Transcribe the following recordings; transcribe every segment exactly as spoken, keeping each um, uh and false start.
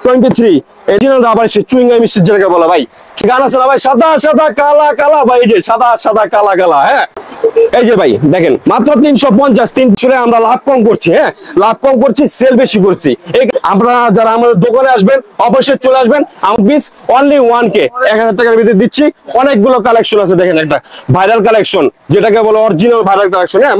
Twenty three additional rubber সে chewing gum মিষ্টি যেটাকে বলা ভাই গান আছে না ভাই সাদা সাদা কালা কালা ভাই এই যে সাদা সাদা কালা কালা হ্যাঁ এই যে ভাই দেখেন মাত্র তিনশো পঞ্চাশ তিনশো আমরা লাভ কম করছি হ্যাঁ লাভ কম করছি সেল বেশি করছি আপনারা যারা আমাদের দোকানে আসবেন অবশ্যই চলে আসবেন আমার পিস অনলি ওয়ান কে এক হাজার টাকার ভিতরে দিচ্ছি অনেকগুলো কালেকশন আছে দেখেন একটা ভাইরাল কালেকশন যেটাকে বলে অরিজিনাল ভাইরাল কালেকশন হ্যাঁ।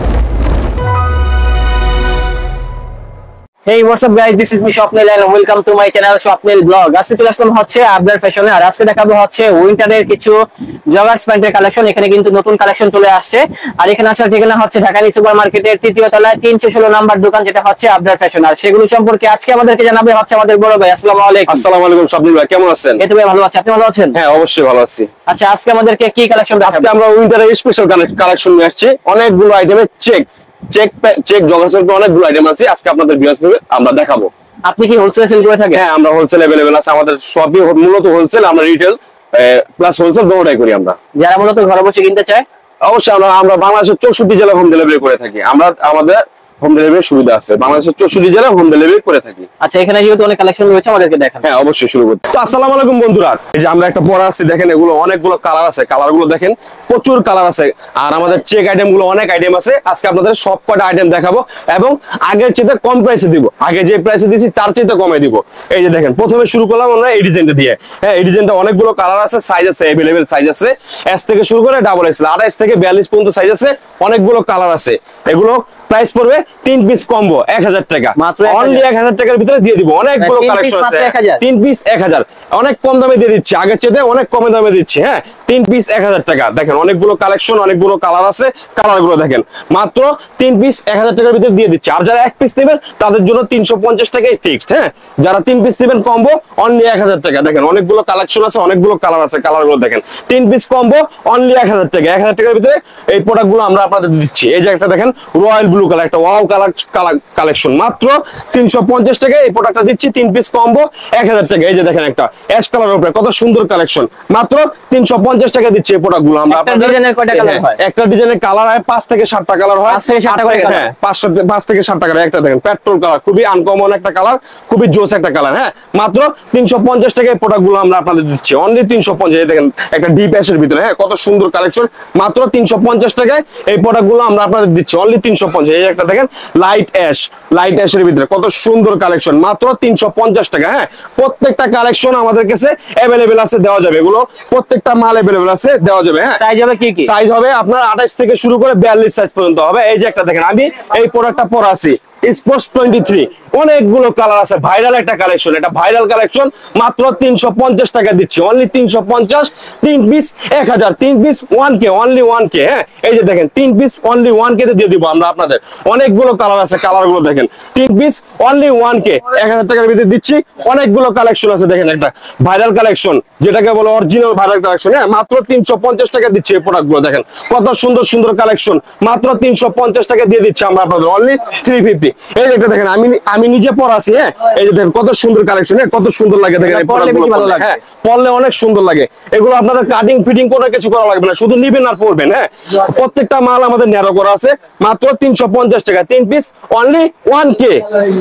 Hey, what's up guys, this is me Swapnil and welcome to my channel Swapnil Vlog. আজকে চলে আসলাম হচ্ছে আবরার ফ্যাশনে আর আজকে দেখাবো হচ্ছে উইন্টারের কিছু জগার্স প্যান্টের কালেকশন। এখানে কিন্তু নতুন কালেকশন চলে আসছে আর এখানে আসার ঠিকানা হচ্ছে ঢাকা সুপার মার্কেটের তৃতীয় তলায় তিনশো ষোলো নাম্বার দোকান যেটা হচ্ছে আবরার ফ্যাশন। আর সেগুলো সম্পর্কে আজকে আমাদেরকে জানাবে হচ্ছে আমাদের বড় ভাই। আসসালামু আলাইকুম। আসসালামু আলাইকুম স্বপ্নিল ভাই, কেমন আছেন? এই তো ভাই ভালো আছি, আপনি ভালো আছেন? হ্যাঁ অবশ্যই ভালো আছি। আচ্ছা আজকে আমাদেরকে কি কালেকশন দেখাবেন? আজকে আমরা উইন্টারের স্পেশাল কালেকশন নিয়ে আসছি অনেকগুলো আইটেমের চেক চেক চেক জগার্সের অনেকগুলো আইটেম আছে আজকে আপনাদের ভিউয়ার্স আমরা দেখাবো। আপনি কি হোলসেল সেল করে থাকেন? হ্যাঁ আমরা হোলসেল अवेलेबल আছে, আমাদের সবই মূলত হোলসেল, আমরা রিটেল প্লাস হোলসেল দুটোই করি আমরা। যারা মূলত ঘরে বসে কিনতে চায় অবশ্যই আমরা আমরা বাংলাদেশের চৌষট্টি জেলা হোম ডেলিভারি করে থাকি। আমরা আমাদের হোম ডেলিভারি সুবিধা আছে, বাংলাদেশের চৌষট্টি জেলা হোম ডেলিভারি করে থাকি। আচ্ছা এখানে যেহেতু অনেক কালেকশন রয়েছে আমাদেরকে দেখান। হ্যাঁ অবশ্যই শুরু করতে। তো আসসালামু আলাইকুম বন্ধুরা, এই যে আমরা একটা পরা আছে দেখেন, এগুলো অনেকগুলো কালার আছে, কালার গুলো দেখেন প্রচুর কালার আছে আর আমাদের চেক আইটেম গুলো অনেক আইটেম আছে। আজকে আপনাদের সব কটা আইটেম দেখাবো এবং আগের চেয়ে কম প্রাইসে দিব, আগে যে প্রাইসে দিয়েছি তার চেয়ে কমে দিব। এই যে দেখেন প্রথমে শুরু করলাম আমরা এই ডিজাইনটা দিয়ে। হ্যাঁ এই ডিজাইনটা অনেকগুলো কালার আছে, সাইজ আছে अवेलेबल, সাইজ আছে এস থেকে শুরু করে ডাবল এক্সেল আঠাশ থেকে বিয়াল্লিশ পর্যন্ত সাইজ আছে, অনেকগুলো কালার আছে। এগুলো প্রাইস পড়বে তিন পিস কম্বো এক হাজার টাকা, মাত্র অনলি এক হাজার টাকার ভিতরে দিয়ে দিব। অনেকগুলো কালেকশন আছে, তিন পিস এক হাজার, অনেক কম দামে দিয়ে দিচ্ছি, আগের চেয়ে অনেক কমে দামে দিচ্ছি। হ্যাঁ তিন পিস এক হাজার টাকা দেখেন, অনেকগুলো কালেকশন, অনেকগুলো কালার আছে, কালার গুলো দেখেন মাত্র তিন পিস এক হাজার টাকার ভিতরে দিয়ে দিচ্ছি। আর যারা এক পিস নেবেন তাদের জন্য তিনশো পঞ্চাশ টাকাই ফিক্সড। হ্যাঁ যারা তিন পিস নেবেন কম্বো অনলি এক হাজার টাকা। দেখেন অনেকগুলো কালেকশন আছে, অনেকগুলো কালার আছে, কালার গুলো দেখেন তিন পিস কম্বো অনলি এক হাজার টাকা। এক হাজার টাকার ভিতরে এই প্রোডাক্ট গুলো আমরা আপনাদের দিচ্ছি। এই যে একটা দেখেন রয়্যাল ব্লু কালার, একটা ওয়াও কালার কালেকশন, মাত্র তিনশো পঞ্চাশ টাকা এই প্রোডাক্টটা দিচ্ছি, তিন পিস কম্বো এক হাজার টাকা। এই যে দেখেন একটা অ্যাশ কালারের উপরে কত সুন্দর কালেকশন, মাত্র তিনশো পঞ্চাশ টাকা দিচ্ছি এই প্রোডাক্ট গুলো আমরা। একটা ডিজাইনের কয়টা কালার হয়? একটা ডিজাইনের কালার হয় পাঁচ থেকে সাতটা কালার হয়, পাঁচ থেকে সাতটা করে। হ্যাঁ পাঁচ থেকে সাতটা কালার। একটা দেখেন পেট্রোল কালার, খুবই আনকমন একটা কালার, খুবই জোস একটা কালার। হ্যাঁ মাত্র তিনশো পঞ্চাশ টাকা এই প্রোডাক্ট গুলো আমরা আপনাদের দিচ্ছি, অনলি তিনশো পঞ্চাশ। দেখেন একটা ডিপ অ্যাশের ভিতরে, হ্যাঁ কত সুন্দর কালেকশন, মাত্র তিনশো পঞ্চাশ টাকায় এই প্রোডাক্ট গুলো আমরা আপনাদের দিচ্ছি, অনলি তিনশো পঞ্চাশ। এই একটা দেখেন লাইট অ্যাশ, লাইট অ্যাশের ভিতরে কত সুন্দর কালেকশন, মাত্র তিনশো পঞ্চাশ টাকা। হ্যাঁ প্রত্যেকটা কালেকশন আমাদের কাছে अवेलेबल আছে, দেওয়া যাবে, এগুলো প্রত্যেকটা মাল अवेलेबल আছে, দেওয়া যাবে। হ্যাঁ সাইজ হবে কি কি? সাইজ হবে আপনার আঠাশ থেকে শুরু করে বিয়াল্লিশ সাইজ পর্যন্ত হবে। এই যে একটা দেখেন, আমি এই প্রোডাক্টটা পরা আছি স্পোর্টস টোয়েন্টি থ্রি, অনেকগুলো কালার আছে, ভাইরাল একটা কালেকশন, এটা ভাইরাল কালেকশন, মাত্র তিনশো পঞ্চাশ টাকা দিচ্ছি, অনলি তিনশো পঞ্চাশ। তিন পিস এক হাজার, তিন piece one K, only one K. হ্যাঁ এই যে দেখেন তিন পিস অনলি ওয়ান কে দিয়ে দিব আমরা আপনাদের। অনেকগুলো কালার আছে, কালার গুলো দেখেন, তিন পিস অনলি ওয়ান কে এক হাজার টাকার ভিতরে দিচ্ছি। অনেকগুলো কালেকশন আছে, দেখেন একটা ভাইরাল কালেকশন যেটাকে বলে অরিজিনাল ভাইরাল কালেকশন। হ্যাঁ মাত্র তিনশো পঞ্চাশ টাকা দিচ্ছি এই প্রোডাক্ট গুলো। দেখেন কত সুন্দর সুন্দর কালেকশন, মাত্র তিনশো পঞ্চাশ টাকা দিয়ে দিচ্ছি আমরা আপনাদের, অনলি থ্রি ফিফটি। এই যে একটা দেখেন, আমি আমি নিজে পরা আছি। হ্যাঁ এই যে দেখেন কত সুন্দর কালেকশন, হ্যাঁ কত সুন্দর লাগে দেখেন, হ্যাঁ পরলে অনেক সুন্দর লাগে। এগুলো আপনাদের কাটিং ফিটিং কোনো কিছু করা লাগবে না, শুধু নিবেন আর পরবেন। হ্যাঁ প্রত্যেকটা মাল আমাদের ন্যারো করা আছে, মাত্র তিনশো পঞ্চাশ টাকা, তিন পিস অনলি ওয়ান কে।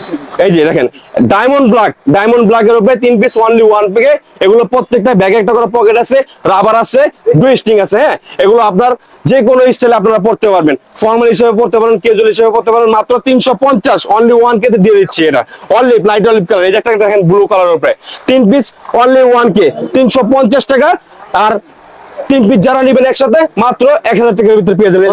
এই যে দেখেন ডায়মন্ড ব্ল্যাক, ডায়মন্ড ব্ল্যাক এর উপরে তিন পিস অনলি ওয়ান কে। এগুলো প্রত্যেকটা ব্যাগে একটা করে পকেট আছে, রাবার আছে, দুই স্ট্রিং আছে। হ্যাঁ এগুলো আপনার যে কোনো স্টাইলে আপনারা পড়তে পারবেন, ফর্মাল হিসেবে পড়তে পারেন, ক্যাজুয়াল হিসেবে পড়তে পারেন, মাত্র তিনশো পঞ্চাশ অনলি ওয়ান কে দিয়ে দিচ্ছি। এটা অলিভ, লাইট অলিভ কালার, এই যে একটা দেখেন ব্লু কালার উপরে, তিন পিস অনলি ওয়ান কে, তিনশো পঞ্চাশ টাকা। আর তিন পিস যারা নেবেন একসাথে মাত্র এক হাজার টাকার ভিতরে পেয়ে যাবেন।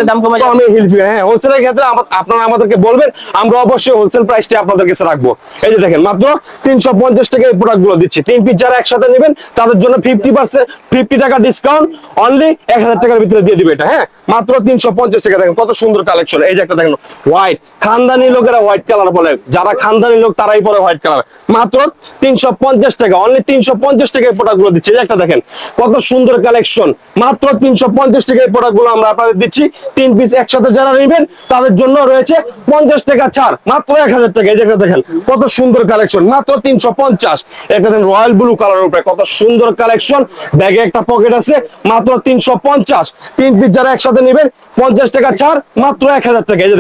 হ্যাঁ হোলসেলের ক্ষেত্রে আপনারা আমাদেরকে বলবেন, আমরা অবশ্যই হোলসেল প্রাইসটা আপনাদের কাছে রাখবো। এই যে দেখেন মাত্র তিনশো পঞ্চাশ টাকা এই প্রোডাক্ট গুলো দিচ্ছি। তিন পিস যারা একসাথে নেবেন তাদের জন্য ফিফটি পার্সেন্ট ফিফটি টাকা ডিসকাউন্ট, অনলি এক হাজার টাকার ভিতরে দিয়ে দিবে এটা। হ্যাঁ মাত্র তিনশো পঞ্চাশ টাকা। দেখেন কত সুন্দর কালেকশন। এই যে একটা দেখেন হোয়াইট, খানদানি লোকেরা হোয়াইট কালার বলে, যারা খানদানি লোক তারাই পরে হোয়াইট কালার, মাত্র তিনশো পঞ্চাশ টাকা, অনলি তিনশো পঞ্চাশ টাকা এই প্রোডাক্ট গুলো দিচ্ছি। এই একটা দেখেন কত সুন্দর কালেকশন, মাত্র তিনশো পঞ্চাশ টাকা এই প্রোডাক্ট গুলো আমরা আপনাদের দিচ্ছি। তিন পিস একসাথে যারা নেবেন তাদের জন্য রয়েছে পঞ্চাশ টাকা ছাড়, মাত্র এক হাজার টাকা। এই যে একটা দেখেন কত সুন্দর কালেকশন, মাত্র তিনশো পঞ্চাশ। একটা দেখেন রয়্যাল ব্লু কালার উপরে কত সুন্দর কালেকশন, ব্যাগে একটা পকেট আছে, মাত্র তিনশো পঞ্চাশ। তিন পিস যারা একসাথে নেবেন পঞ্চাশ টাকা ছাড়, মাত্র এক হাজার টাকা। এই যে দেখেন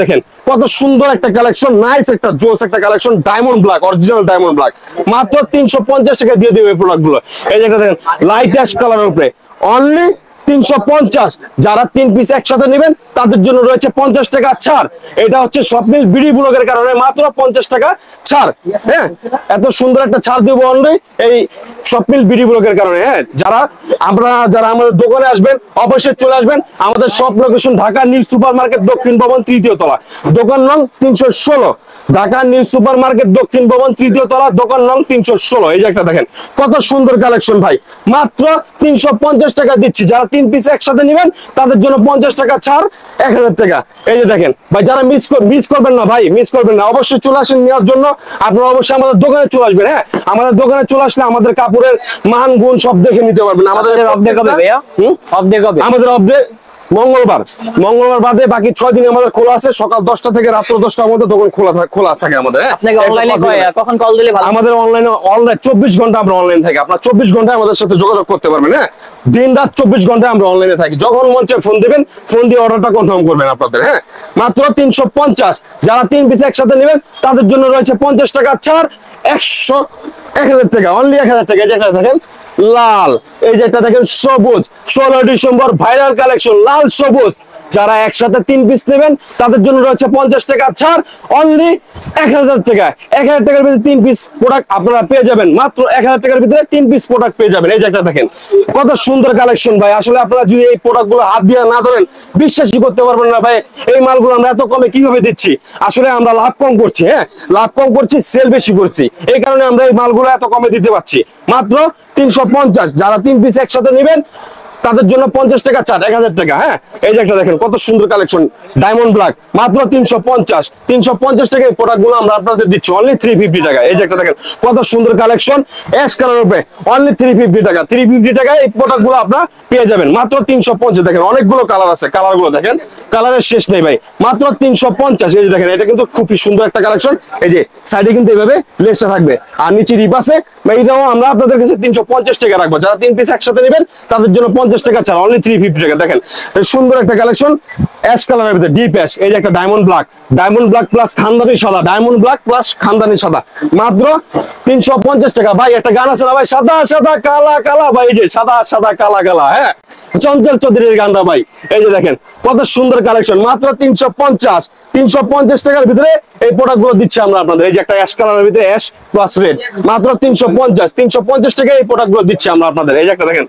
কত সুন্দর একটা কালেকশন, নাইস একটা জোস একটা collection, diamond black, original diamond black, মাত্র তিনশো পঞ্চাশ টাকা দিয়ে দেবে এই প্রোডাক্ট গুলো। এই যে একটা দেখেন লাইট অ্যাশ কালারের উপরে অনলি তিনশো পঞ্চাশ, যারা তিন পিস একসাথে নেবেন তাদের জন্য রয়েছে পঞ্চাশ টাকা ছাড়। এটা হচ্ছে স্বপ্নিল বিডি ব্লগের কারণে মাত্র পঞ্চাশ টাকা ছাড়। হ্যাঁ, এত সুন্দর একটা ছাড় দেবো অনলি এই স্বপ্নিল বিডি ব্লগের কারণে। হ্যাঁ, যারা আপনারা যারা আমাদের দোকানে আসবেন অবশ্যই চলে আসবেন। আমাদের সব location Dhaka new super market দক্ষিণ ভবন তৃতীয় তলা, দোকান নং তিনশো ষোলো, ঢাকা নিউ সুপার মার্কেট দক্ষিণ ভবন তৃতীয় তলা, দোকান নং তিনশো ষোলো। এই যে একটা দেখেন কত সুন্দর কালেকশন ভাই, মাত্র তিনশো পঞ্চাশ টাকা দিচ্ছি। যারা তিন পিস একসাথে নেবেন তাদের জন্য পঞ্চাশ টাকা ছাড়, এক হাজার টাকা। এই যে দেখেন ভাই, যারা মিস মিস করবেন না ভাই, মিস করবেন না, অবশ্যই চলে আসেন নেওয়ার জন্য। আপনারা অবশ্যই আমাদের দোকানে চলে আসবেন। হ্যাঁ, আমাদের দোকানে চলে আসলে আমাদের কাপড়ের মান গুণ সব দেখে নিতে পারবেন। আমাদের অফ ডে কবে ভাইয়া? অফ ডে কবে? আমাদের অফ ডে মঙ্গলবার, মঙ্গলবার বাদে বাকি ছয় দিন আমাদের খোলা আছে। সকাল দশটা থেকে রাত্র দশটার মধ্যে দোকান খোলা থাকে, খোলা থাকে আমাদের। আপনাকে অনলাইনে কখন কল দিলে ভালো? আমাদের অনলাইনে অনলাইন চব্বিশ ঘন্টা আমরা অনলাইন থাকি। আপনার চব্বিশ ঘন্টায় আমাদের সাথে যোগাযোগ করতে পারবেন। হ্যাঁ, দিন রাত চব্বিশ ঘন্টায় আমরা অনলাইনে থাকি। যখন মন চায় ফোন দিবেন, ফোন দিয়ে অর্ডারটা কনফার্ম করবেন আপনাদের। হ্যাঁ, মাত্র তিনশো পঞ্চাশ, যারা তিন পিস একসাথে নেবেন তাদের জন্য রয়েছে পঞ্চাশ টাকা ছাড়, একশো এক হাজার টাকা, অনলি এক হাজার টাকা। এই যে একটা দেখেন লাল, এই যে একটা দেখেন সবুজ, ষোলো ডিসেম্বর ভাইরাল কালেকশন লাল সবুজ। যারা একসাথে তিন পিস নেবেন তাদের জন্য রয়েছে পঞ্চাশ টাকা ছাড়, অনলি এক হাজার টাকা। এক হাজার টাকার ভিতরে তিন পিস প্রোডাক্ট আপনারা পেয়ে যাবেন, মাত্র এক হাজার টাকার ভিতরে তিন পিস প্রোডাক্ট পেয়ে যাবেন। এই যে একটা দেখেন কত সুন্দর কালেকশন ভাই। আসলে আপনারা যদি এই প্রোডাক্ট গুলো হাত দিয়ে না ধরেন বিশ্বাসই করতে পারবেন না ভাই, এই মালগুলো আমরা এত কমে কিভাবে দিচ্ছি। আসলে আমরা লাভ কম করছি। হ্যাঁ, লাভ কম করছি, সেল বেশি করছি, এই কারণে আমরা এই মালগুলো এত কমে দিতে পারছি। মাত্র তিনশো পঞ্চাশ, যারা তিন পিস একসাথে নেবেন তাদের জন্য পঞ্চাশ টাকা ছাড়, এক হাজার টাকা। হ্যাঁ, এই যে একটা দেখেন কত সুন্দর কালেকশন ডায়মন্ড ব্ল্যাক, মাত্র তিনশো পঞ্চাশ, তিনশো পঞ্চাশ টাকা এই প্রোডাক্ট গুলো আমরা আপনাদের দিচ্ছি অনলি থ্রি ফিফটি টাকা। এই যে একটা দেখেন কত সুন্দর কালেকশন অ্যাশ কালার উপরে অনলি থ্রি ফিফটি টাকা, থ্রি ফিফটি টাকায় এই প্রোডাক্ট গুলো আপনারা পেয়ে যাবেন মাত্র তিনশো পঞ্চাশ। দেখেন অনেকগুলো কালার আছে, কালার গুলো দেখেন, কালারের শেষ নেই ভাই, মাত্র তিনশো পঞ্চাশ। এই যে দেখেন এটা কিন্তু খুবই সুন্দর একটা কালেকশন। এই যে সাইডে কিন্তু এইভাবে লেসটা থাকবে আর নিচে রিপ আছে, এইটাও আমরা আপনাদের কাছে তিনশো পঞ্চাশ টাকা রাখবো। যারা তিন পিস একসাথে নেবেন তাদের জন্য পঞ্চাশ টাকা ছাড়, অনলি থ্রি ফিফটি টাকা। দেখেন সুন্দর একটা কালেকশন অ্যাশ কালারের ভিতরে ডিপ অ্যাশ। এই যে একটা diamond black, diamond black plus খানদানি সাদা, ডায়মন্ড ব্ল্যাক প্লাস খানদানি সাদা, মাত্র তিনশো পঞ্চাশ টাকা। ভাই একটা গান আছে না ভাই, সাদা সাদা কালা কালা, ভাই এই যে সাদা সাদা কালা কালা। হ্যাঁ, চঞ্চল চৌধুরীর গানটা ভাই। এই যে দেখেন কত সুন্দর কালেকশন, মাত্র তিনশো পঞ্চাশ, তিনশো পঞ্চাশ টাকার ভিতরে এই প্রোডাক্ট গুলো দিচ্ছি আমরা আপনাদের। এই যে একটা অ্যাশ কালারের ভিতরে অ্যাশ প্লাস রেড, মাত্র তিনশো পঞ্চাশ, তিনশো পঞ্চাশ টাকায় এই প্রোডাক্ট গুলো দিচ্ছি আমরা আপনাদের। এই যে একটা দেখেন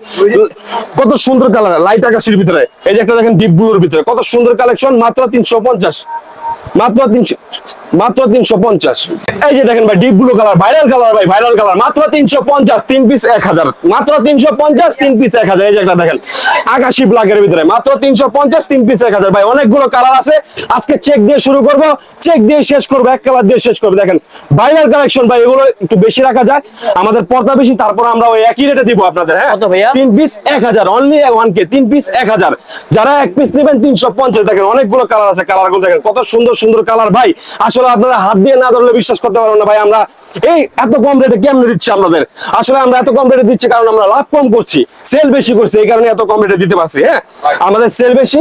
কত সুন্দর কালার লাইট আকাশের ভিতরে। এই যে একটা দেখেন ডিপ ব্লুর ভিতরে কত সুন্দর কালেকশন, মাত্র তিনশো পঞ্চাশ, মাত্র তিনশো, মাত্র তিনশো পঞ্চাশ। এই যে দেখেন ভাই deep blue colour, viral colour ভাই, ভাইরাল কালার, মাত্র তিনশো পঞ্চাশ, তিন পিস এক হাজার, মাত্র তিনশো পঞ্চাশ, তিন পিস এক হাজার। এই যে একটা দেখেন আকাশি ব্ল্যাকের ভিতরে মাত্র তিনশো পঞ্চাশ, তিন পিস এক হাজার। ভাই অনেকগুলো কালার আছে, আজকে চেক দিয়ে শুরু করব, চেক দিয়ে শেষ করবো, এক কালার দিয়ে শেষ করবো। দেখেন ভাইরাল কালেকশন ভাই, এগুলো একটু বেশি রাখা যায়, আমাদের পর্দা বেশি, তারপর আমরা ওই একই রেটে দিব আপনাদের। হ্যাঁ, তিন পিস এক হাজার, অনলি ওয়ান কে, তিন পিস এক হাজার। যারা এক পিস নেবেন তিনশো পঞ্চাশ। দেখেন অনেকগুলো কালার আছে, কালার গুলো দেখেন কত সুন্দর সুন্দর কালার ভাই। আসলে আপনারা হাত দিয়ে না ধরলে বিশ্বাস করতে পারবেন না ভাই, আমরা এই এত কম রেটে কেমনে দিচ্ছি আপনাদের। আসলে আমরা এত কম রেটে দিচ্ছি কারণ আমরা লাভ কম করছি, সেল বেশি করছি, এই কারণে এত কম রেটে দিতে পারছি। হ্যাঁ, আমাদের সেল বেশি।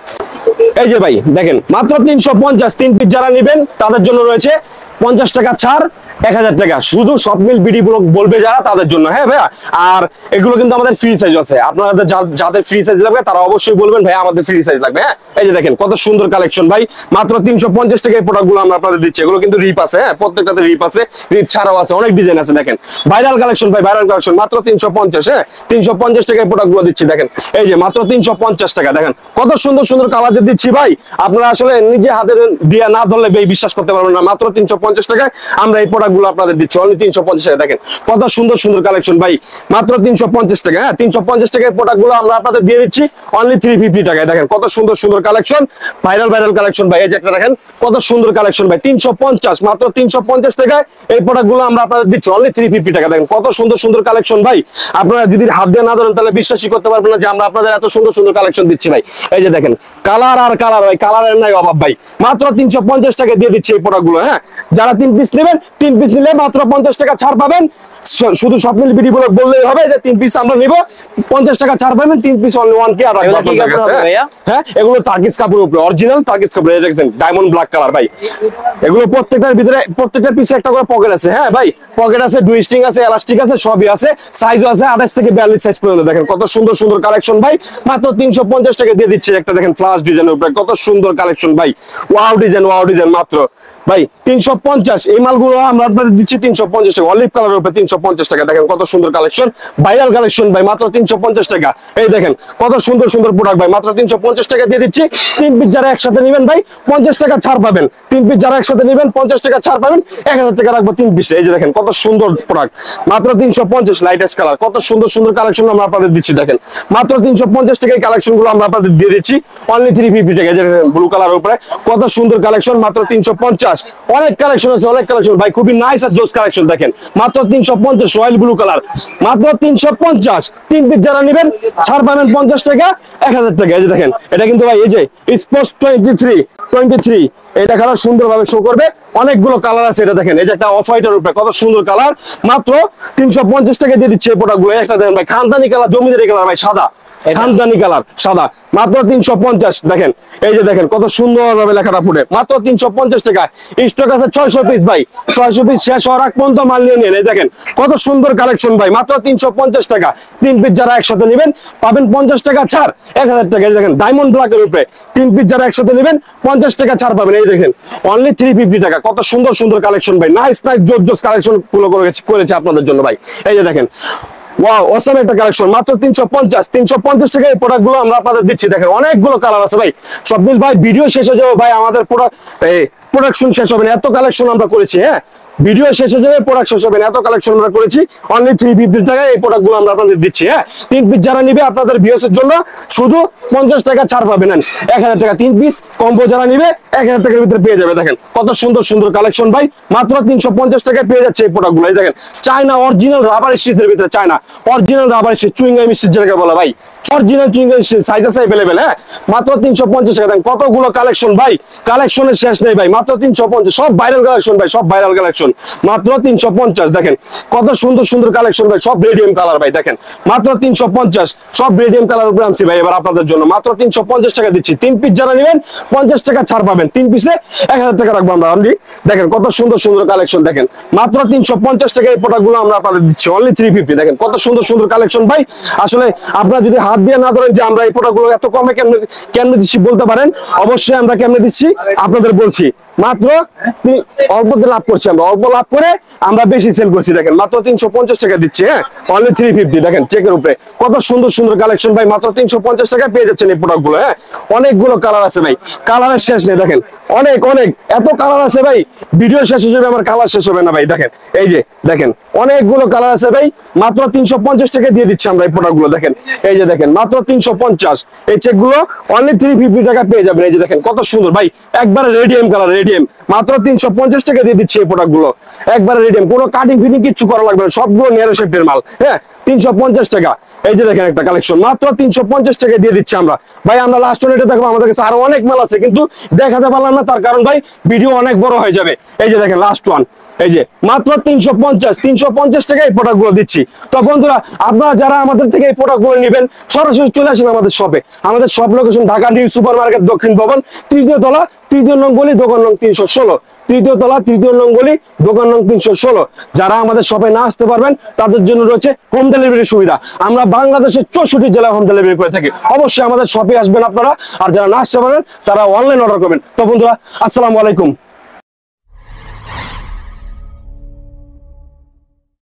এই যে ভাই দেখেন মাত্র তিনশো পঞ্চাশ, তিন পিস যারা নেবেন তাদের জন্য রয়েছে পঞ্চাশ টাকা ছাড়, এক হাজার টাকা। শুধু স্বপ্নিল বিডি ব্লগ বলবে যারা তাদের জন্য। হ্যাঁ ভাইয়া, আর এগুলো কিন্তু আমাদের ফ্রি সাইজ আছে, আপনাদের যাদের ফ্রি সাইজ লাগবে তারা অবশ্যই বলবেন ভাই আমাদের ফ্রি সাইজ লাগবে। হ্যাঁ, এই যে দেখেন কত সুন্দর কালেকশন ভাই, মাত্র তিনশো পঞ্চাশ টাকা এই প্রোডাক্ট গুলো আমরা আপনাদের দিচ্ছি। এগুলো কিন্তু রিপ আছে, হ্যাঁ প্রত্যেকটাতে রিপ আছে, রিপ ছাড়াও আছে, অনেক ডিজাইন আছে। দেখেন ভাইরাল কালেকশন ভাই, ভাইরাল কালেকশন, মাত্র তিনশো পঞ্চাশ। হ্যাঁ, তিনশো পঞ্চাশ টাকা এই প্রোডাক্ট গুলো দিচ্ছি। দেখেন এই যে মাত্র তিনশো পঞ্চাশ টাকা। দেখেন কত সুন্দর সুন্দর কালার দিচ্ছি ভাই, আপনারা আসলে নিজে হাতে দিয়ে না ধরলে ভাই বিশ্বাস করতে পারবেন না। মাত্র তিনশো পঞ্চাশ টাকায় আমরা এই প্রোডাক্ট গুলো আপনাদের দিচ্ছি, অনলি তিনশো পঞ্চাশ টাকা। দেখেন কত সুন্দর সুন্দর কালেকশন ভাই, মাত্র তিনশো পঞ্চাশ টাকা। হ্যাঁ, তিনশো পঞ্চাশ টাকায় প্রোডাক্ট গুলো আমরা আপনাদের দিয়ে দিচ্ছি অনলি থ্রি ফিফটি টাকায়। দেখেন কত সুন্দর সুন্দর কালেকশন, ভাইরাল ভাইরাল কালেকশন ভাই। এই যে একটা দেখেন কত সুন্দর কালেকশন ভাই, তিনশো পঞ্চাশ, মাত্র তিনশো পঞ্চাশ টাকায় এই প্রোডাক্ট গুলো আমরা আপনাদের দিচ্ছি অনলি থ্রি ফিফটি টাকা। দেখেন কত সুন্দর সুন্দর কালেকশন ভাই, আপনারা যদি হাত দিয়ে না ধরেন তাহলে বিশ্বাসই করতে পারবেন না যে আমরা আপনাদের এত সুন্দর সুন্দর কালেকশন দিচ্ছি ভাই। এই যে দেখেন কালার আর কালার ভাই, কালারের নাই অভাব ভাই, মাত্র তিনশো পঞ্চাশ টাকা দিয়ে দিচ্ছি এই প্রোডাক্ট গুলো। হ্যাঁ, যারা তিন পিস নেবেন, তিন পিস নিলে মাত্র পঞ্চাশ টাকা ছাড় পাবেন, শুধু স্বপ্নিল বিডি ব্লগ বললেই হবে যে তিন পিস আমরা নিব, পঞ্চাশ টাকা ছাড় পাবেন, তিন পিস অনলি ওয়ান কে। আর এগুলো কি কাপড় হবে ভাইয়া? হ্যাঁ এগুলো টার্কিশ কাপড়ের উপরে, অরিজিনাল টার্কিশ কাপড়, এই দেখেন ডায়মন্ড ব্ল্যাক কালার ভাই। এগুলো প্রত্যেকটার ভিতরে প্রত্যেকটা পিছে একটা করে পকেট আছে। হ্যাঁ ভাই পকেট আছে, দুই স্ট্রিং আছে, এলাস্টিক আছে, সবই আছে, সাইজও আছে আঠাশ থেকে বিয়াল্লিশ সাইজ পর্যন্ত। দেখেন কত সুন্দর সুন্দর কালেকশন ভাই, মাত্র তিনশো পঞ্চাশ টাকা দিয়ে দিচ্ছে। একটা দেখেন ফ্লাশ ডিজাইনের উপরে কত সুন্দর কালেকশন ভাই, ওয়াও ডিজাইন ওয়াও ডিজাইন, মাত্র ভাই তিনশো পঞ্চাশ। এই মালগুলো আমরা আপনাদের দিচ্ছি তিনশো পঞ্চাশ টাকা, অলিভ কালারের উপরে তিনশো পঞ্চাশ টাকা। দেখেন কত সুন্দর কালেকশন, ভাইরাল কালেকশন ভাই, মাত্র তিনশো পঞ্চাশ টাকা। এই দেখেন কত সুন্দর সুন্দর প্রোডাক্ট ভাই, মাত্র তিনশো পঞ্চাশ টাকা দিয়ে দিচ্ছি। তিন পিস যারা একসাথে নেবেন ভাই পঞ্চাশ টাকা ছাড় পাবেন, তিন পিস যারা একসাথে নেবেন পঞ্চাশ টাকা ছাড় পাবেন, এক হাজার টাকা রাখবো তিন পিস। এই যে দেখেন কত সুন্দর প্রোডাক্ট, মাত্র তিনশো পঞ্চাশ, লাইটেস্ট কালার, কত সুন্দর সুন্দর কালেকশন আমরা আপনাদের দিচ্ছি। দেখেন মাত্র তিনশো পঞ্চাশ টাকা এই কালেকশন গুলো আমরা আপনাদের দিয়ে দিচ্ছি অনলি থ্রি ফিফটি টাকা। ব্লু কালার উপরে কত সুন্দর কালেকশন, মাত্র তিনশো পঞ্চাশ। অনেক কালেকশন আছে, অনেক কালেকশন ভাই, খুবই নাইস আর জোস কালেকশন। দেখেন মাত্র তিনশো পঞ্চাশ, রয়্যাল ব্লু কালার, মাত্র তিনশো পঞ্চাশ। তিন পিস যারা নেবেন ছাড় পাবেন পঞ্চাশ টাকা, এক হাজার টাকা। এই যে দেখেন এটা কিন্তু ভাই এই যে sports twenty three twenty three এটা কালার সুন্দরভাবে শো করবে, অনেকগুলো কালার আছে। এটা দেখেন এই যে একটা অফ হোয়াইটের উপরে কত সুন্দর কালার, মাত্র তিনশো পঞ্চাশ টাকা দিয়ে দিচ্ছে এই প্রোডাক্ট গুলো। একটা দেখেন ভাই খানদানি কালার, জমিদারি কালার ভাই, সাদা খানদানি কালার সাদা, মাত্র তিনশো পঞ্চাশ। দেখেন এই যে দেখেন কত সুন্দর ভাবে লেখাটা ফুটে, মাত্র তিনশো পঞ্চাশ টাকা। স্টক আছে ছয়শো পিস ভাই, ছয়শো পিস শেষ হওয়ার আগ পর্যন্ত মাল নিয়ে নেন। এই দেখেন কত সুন্দর কালেকশন ভাই, মাত্র তিনশো পঞ্চাশ টাকা। তিন পিস যারা একসাথে নেবেন পাবেন পঞ্চাশ টাকা ছাড়, এক হাজার টাকা। দেখেন ডায়মন্ড ব্ল্যাকের উপরে তিন পিস যারা একসাথে নেবেন পঞ্চাশ টাকা ছাড় পাবেন। এই দেখেন অনলি থ্রি ফিফটি টাকা। কত সুন্দর সুন্দর কালেকশন ভাই, নাইস নাইস জোস জোস কালেকশন গুলো করেছে আপনাদের জন্য ভাই। এই যে দেখেন ওয়াও অসাম একটা কালেকশন, মাত্র তিনশো পঞ্চাশ। তিনশো পঞ্চাশ টাকা এই প্রোডাক্ট গুলো আমরা আপনাদের দিচ্ছি। দেখেন অনেকগুলো কালার আছে ভাই, স্বপ্নিল ভাই ভিডিও শেষ হয়ে যাবে ভাই, আমাদের প্রোডাক্ট প্রোডাকশন শেষ হবে না, এত কালেকশন আমরা করেছি। হ্যাঁ ভিডিও শেষ হয়ে যাবে, প্রোডাক্ট শেষ হবে না, এত কালেকশন আমরা করেছি। অনলি থ্রি ফিফটি টাকায় এই প্রোডাক্ট গুলো আমরা আপনাদের দিচ্ছি। হ্যাঁ তিন পিস যারা নিবে আপনাদের ভিউসের জন্য শুধু পঞ্চাশ টাকা ছাড় পাবেন, এক হাজার টাকা। তিন পিস কম্বো যারা নিবে এক হাজার টাকার ভিতরে পেয়ে যাবে। দেখেন কত সুন্দর সুন্দর কালেকশন ভাই, মাত্র তিনশো পঞ্চাশ টাকায় পেয়ে যাচ্ছে এই প্রোডাক্ট গুলো। দেখেন চায়না অরিজিনাল রাবার স্টিচের ভিতরে, China original rubber stitch, chewing gum stitch যেটাকে বলা ভাই, অরিজিনাল চুইংগাম স্টিচ, সাইজ আছে अवेलेबल। হ্যাঁ মাত্র তিনশো পঞ্চাশ টাকা। দেখেন কতগুলো কালেকশন ভাই, কালেকশনের শেষ নেই ভাই, মাত্র তিনশো পঞ্চাশ। সব ভাইরাল কালেকশন ভাই, সব ভাইরাল কালেকশন, মাত্র তিনশো পঞ্চাশ। দেখেন কত সুন্দর সুন্দর কালেকশন ভাই, সব রেডিয়াম কালার ভাই। দেখেন মাত্র তিনশো পঞ্চাশ, সব রেডিয়াম কালার উপরে আনছি ভাই এবার আপনাদের জন্য, মাত্র তিনশো পঞ্চাশ টাকা দিচ্ছি। তিন পিস যারা নেবেন পঞ্চাশ টাকা ছাড় পাবেন, তিন পিসে এক হাজার টাকা রাখবো আমরা অনলি। দেখেন কত সুন্দর সুন্দর কালেকশন, দেখেন মাত্র তিনশো পঞ্চাশ টাকা এই প্রোডাক্ট গুলো আমরা আপনাদের দিচ্ছি অনলি থ্রি ফিফটি। দেখেন কত সুন্দর সুন্দর কালেকশন ভাই, আসলে আপনারা যদি হাত দিয়ে না ধরেন যে আমরা এই প্রোডাক্ট গুলো এত কমে কেমনে কেমনে দিচ্ছি বলতে পারেন, অবশ্যই আমরা কেমনে দিচ্ছি আপনাদের বলছি। মাত্র অল্প লাভ করছি আমরা, অল্প লাভ করে আমরা বেশি সেল করছি। দেখেন মাত্র তিনশো পঞ্চাশ টাকা দিচ্ছি। হ্যাঁ অনলি থ্রি ফিফটি। দেখেন চেকের উপরে কত সুন্দর সুন্দর কালেকশন ভাই, মাত্র তিনশো পঞ্চাশ টাকা পেয়ে যাচ্ছেন এই প্রোডাক্ট গুলো। হ্যাঁ অনেকগুলো কালার আছে ভাই, কালারের শেষ নেই। দেখেন অনেক অনেক এত কালার আছে ভাই, ভিডিও শেষ হয়ে যাবে আমার কালার শেষ হবে না ভাই। দেখেন এই যে দেখেন অনেকগুলো কালার আছে ভাই, মাত্র তিনশো পঞ্চাশ টাকা দিয়ে দিচ্ছি আমরা এই প্রোডাক্ট গুলো। দেখেন এই যে দেখেন মাত্র তিনশো পঞ্চাশ, এই চেক গুলো অনলি থ্রি ফিফটি টাকা পেয়ে যাবেন। এই যে দেখেন কত সুন্দর ভাই, একবারে রেডিয়াম কালার, রেডিয়াম, মাত্র তিনশো পঞ্চাশ টাকা দিয়ে দিচ্ছি এই প্রোডাক্ট গুলো, একবারে রেডিয়াম, কোনো কাটিং ফিটিং কিচ্ছু করা লাগবে না, সবগুলো নেরো শেপের মাল। হ্যাঁ তিনশো পঞ্চাশ টাকা। এই যে দেখেন একটা কালেকশন মাত্র তিনশো পঞ্চাশ টাকা দিয়ে দিচ্ছি আমরা ভাই। আমরা লাস্ট ওয়ান এটা দেখবো, আমাদের কাছে আরো অনেক মাল আছে কিন্তু দেখাতে পারলাম না, তার কারণ ভাই ভিডিও অনেক বড় হয়ে যাবে। এই যে দেখেন লাস্ট ওয়ান, এই যে মাত্র তিনশো পঞ্চাশ, তিনশো পঞ্চাশ টাকা এই প্রোডাক্ট গুলো দিচ্ছি। তো বন্ধুরা আপনারা যারা আমাদের থেকে এই প্রোডাক্ট গুলো নেবেন সরাসরি চলে আসেন আমাদের শপে। আমাদের shop location Dhaka new super market দক্ষিণ ভবন, তৃতীয় তলা, তৃতীয় নং গলি, দোকান নং তিনশো ষোলো, তৃতীয় তলা, তৃতীয় নং গলি, দোকান নং তিনশো ষোলো। যারা আমাদের শপে না আসতে পারবেন তাদের জন্য রয়েছে হোম ডেলিভারি সুবিধা। আমরা বাংলাদেশের চৌষট্টি জেলায় হোম ডেলিভারি করে থাকি। অবশ্যই আমাদের শপে আসবেন আপনারা, আর যারা না আসতে পারেন তারা অনলাইন অর্ডার করবেন। তো বন্ধুরা আসসালামু আলাইকুম।